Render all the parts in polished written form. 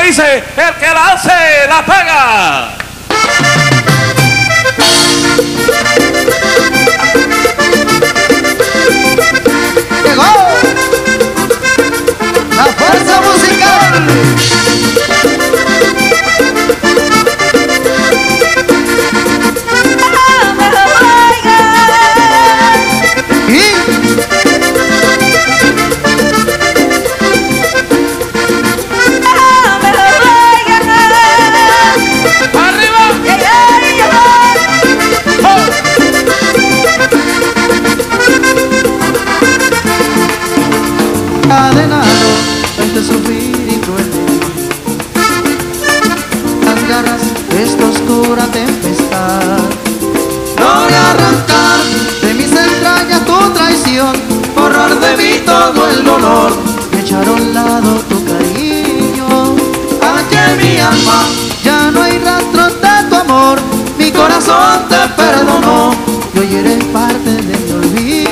dice, el que la hace, la paga. Llegó la fuerza musical. Encadenado entre sufrir y cruel, las garras de esta oscura tempestad. Logré arrancar de mis entrañas tu traición, borrar de mí todo el dolor y echar a un lado tu cariño. Aquí en mi alma ya no hay rastros de tu amor, mi corazón te perdonó y hoy eres parte de mi olvido.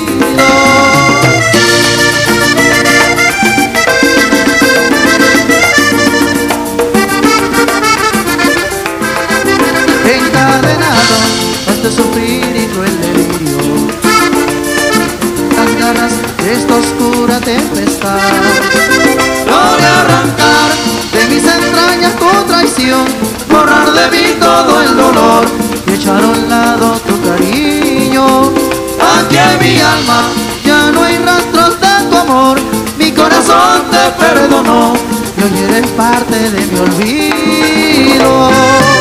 Encadenado a este sufrir y cruel delirio, las garras de esta oscura tempestad. Logré arrancar de mis entrañas tu traición, borrar de mí todo el dolor y echar a un lado tu cariño. Aquí en mi alma ya no hay rastros de tu amor, mi corazón te perdonó y hoy eres parte de mi olvido.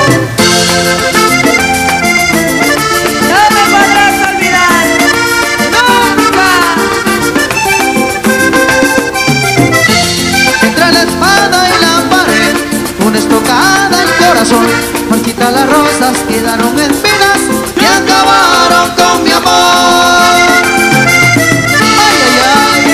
Estocada el corazón, marchitas las rosas, quedaron espinas y acabaron con mi amor. Ay, ay, ay.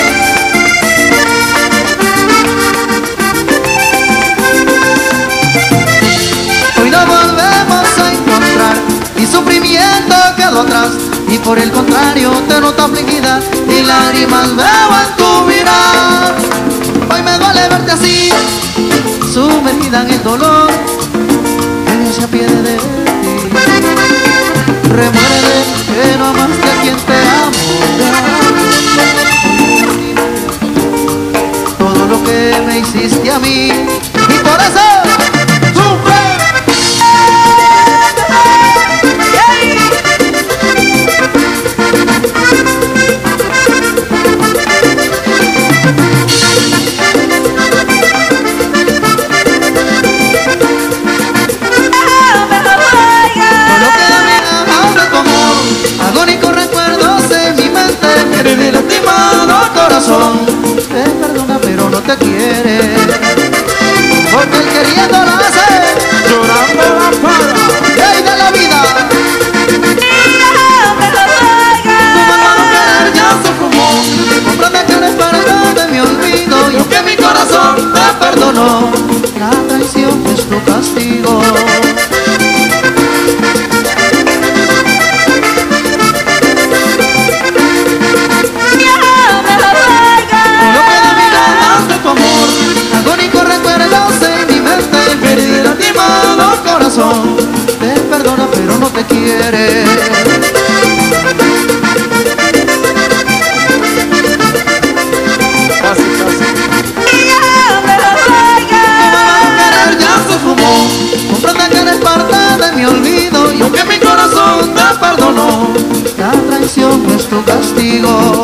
Hoy nos volvemos a encontrar, mi sufrimiento quedó atrás y por el contrario te noto afligida y lágrimas veo en tu mirar. Hoy me duele verte así, sumergida en el dolor, que se apiade de ti. Remuerde que no amaste a quien te amo. Todo lo que me hiciste a mí, y por eso sufre. Agónicos recuerdos en mi mente, mi lastimado corazón te perdona pero no te quiere, porque él queriendo lo hace, llorando la paga, y ahí de la vida. Tu mano no querer ya se fumó, comprende que eres parte de mi olvido y aunque mi corazón te perdonó, la traición es tu castigo. Agónicos recuerdos en mi mente, perdí lastimado corazón te perdona pero no te quiere. Casi, casi. Querer ya se fumó, comprende que eres parte de mi olvido y aunque mi corazón te perdonó, la traición es tu castigo.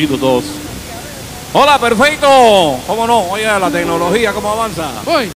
Sonido 2. Hola, perfecto. ¿Cómo no? Oye, la tecnología, ¿cómo avanza? Voy.